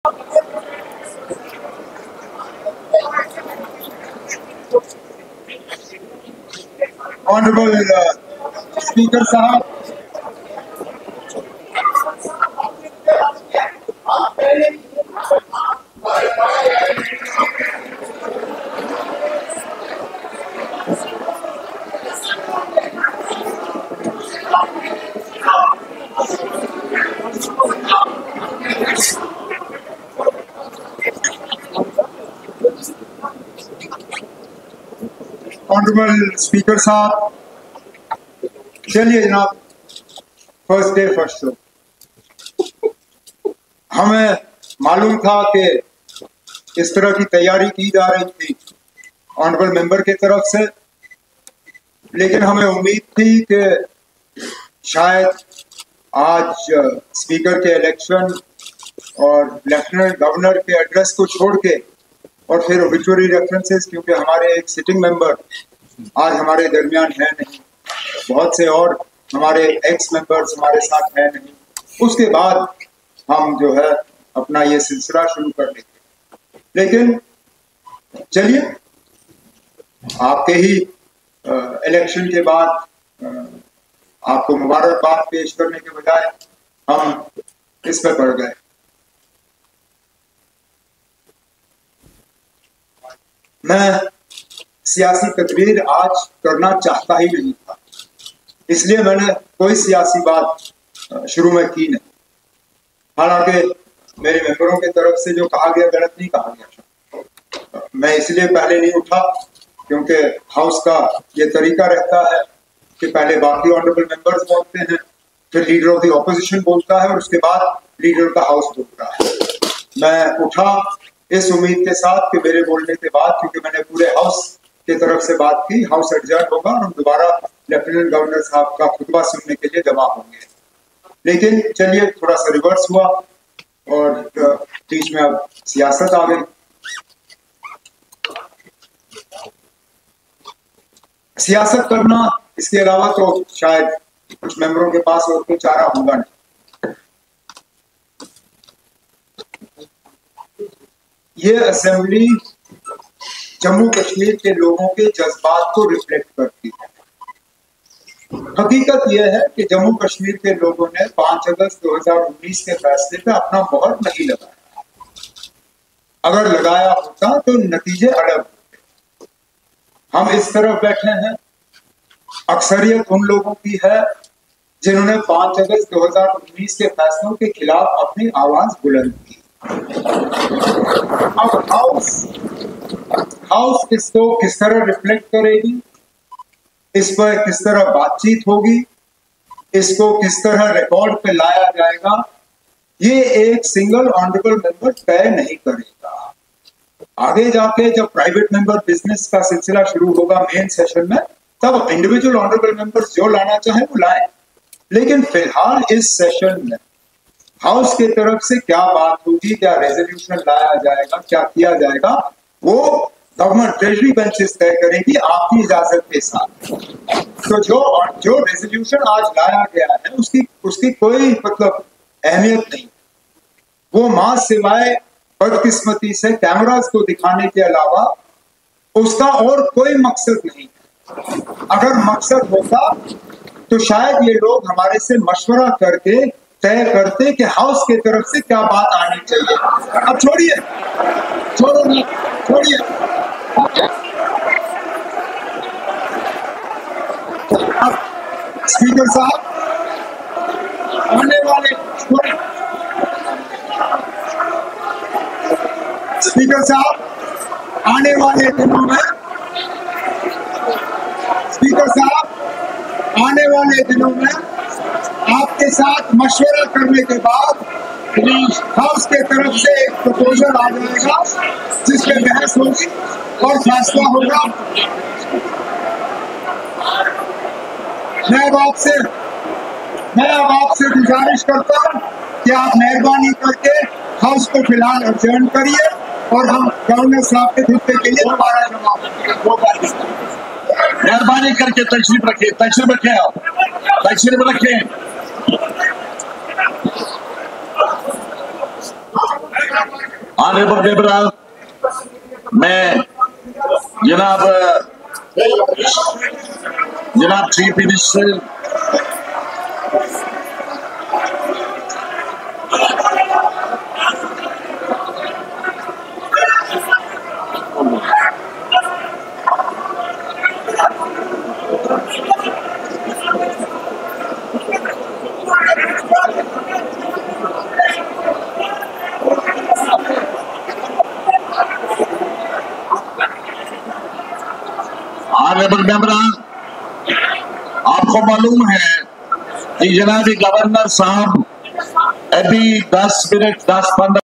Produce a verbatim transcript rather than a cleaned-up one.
Honorable uh, Speaker Sahab, Honorable Speaker साहब, चलिए जनाब, फर्स्ट डे फर्स्ट शो। हमें मालूम था कि इस तरह की तैयारी की जा रही थी ऑनरेबल मेंबर की तरफ से, लेकिन हमें उम्मीद थी कि शायद आज स्पीकर के इलेक्शन और लेफ्टिनेंट गवर्नर के एड्रेस को छोड़ के और फिर ओबिचुअरी रेफरेंसेस, क्योंकि हमारे एक सिटिंग मेंबर आज हमारे दरमियान है नहीं, बहुत से और हमारे एक्स मेंबर्स हमारे साथ है नहीं, उसके बाद हम जो है अपना ये सिलसिला शुरू कर लेंगे। लेकिन चलिए, आपके ही इलेक्शन के बाद आ, आपको मुबारकबाद पेश करने के बजाय हम इस पे पड़ गए। मैं सियासी तकरीर आज करना चाहता ही नहीं था, इसलिए मैंने कोई सियासी बात शुरू में की नहीं। हालांकि मेरे मेंबरों की तरफ से जो कहा गया गलत नहीं कहा गया। मैं इसलिए पहले नहीं उठा क्योंकि हाउस का ये तरीका रहता है कि पहले बाकी ऑनरेबल मेंबर्स बोलते हैं, फिर लीडर ऑफ द ऑपोजिशन बोलता है और उसके बाद लीडर का हाउस बोलता है। मैं उठा इस उम्मीद के साथ कि मेरे बोलने के बाद, क्योंकि मैंने पूरे हाउस की तरफ से बात की, हाउस एडजर्न होगा और हम दोबारा लेफ्टिनेंट गवर्नर साहब का खुतबा सुनने के लिए जमा होंगे। लेकिन चलिए, थोड़ा सा रिवर्स हुआ और बीच में अब सियासत आ गई। सियासत करना, इसके अलावा तो शायद कुछ मेंबरों के पास और कोई चारा होगा नहीं। ये असेंबली जम्मू कश्मीर के लोगों के जज्बात को रिफ्लेक्ट करती है। हकीकत यह है कि जम्मू कश्मीर के लोगों ने पांच अगस्त दो हज़ार उन्नीस के फैसले पे अपना मोहर नहीं लगाया। अगर लगाया होता तो नतीजे अलग होते। हम इस तरफ बैठे हैं, अक्सरियत उन लोगों की है जिन्होंने पांच अगस्त दो हज़ार उन्नीस के फैसलों के खिलाफ अपनी आवाज बुलंद की। अब हाउस हाउस इसको किस तरह रिफ्लेक्ट करेगी, इस पर किस तरह बातचीत होगी, इसको किस तरह रिकॉर्ड पे लाया जाएगा, ये एक सिंगल ऑनरेबल मेंबर तय नहीं करेगा। आगे जाके जब प्राइवेट मेंबर बिजनेस का सिलसिला शुरू होगा मेन सेशन में, तब इंडिविजुअल ऑनरेबल मेंबर्स जो लाना चाहे वो लाएं। लेकिन फिलहाल इस सेशन में हाउस की तरफ से क्या बात होगी, क्या रेजोल्यूशन लाया जाएगा, क्या किया जाएगा, वो गवर्नमेंट ट्रेजरी बेंचेस तय करेगी आपकी इजाजत के साथ। तो जो जो रेजोल्यूशन आज लाया गया है उसकी उसकी कोई मतलब अहमियत नहीं। वो मां सिवाय बदकिस्मती से कैमरास को दिखाने के अलावा उसका और कोई मकसद नहीं है। अगर मकसद होता तो शायद ये लोग हमारे से मशवरा करके तय करते कि हाउस की तरफ से क्या बात आनी चाहिए। अब छोड़िए, छोड़ो ना, छोड़िए। अब स्पीकर साहब आने वाले स्पीकर साहब आने वाले दिनों में स्पीकर साहब आने वाले दिनों में आपके साथ मशवरा करने के बाद हाउस के तरफ से एक प्रपोजल आ जाएगा जिसमें बहस होगी और फैसला होगा। मैं अब आपसे मैं अब आपसे गुजारिश करता हूँ कि आप मेहरबानी करके हाउस को फिलहाल अडजर्न करिए और हम गवर्नर साहब के खुतबे के लिए दोबारा जवाब होगा। मेहरबानी करके तशरीफ रखें, तशरीफ रखें, आप तशरीफ रखें। ऑनरेबल मेंबर, मैं जनाब जनाब चीफ मिनिस्टर ऑनरेबल मेंबर, आपको मालूम है कि जनाब गवर्नर साहब अभी दस मिनट दस पंद्रह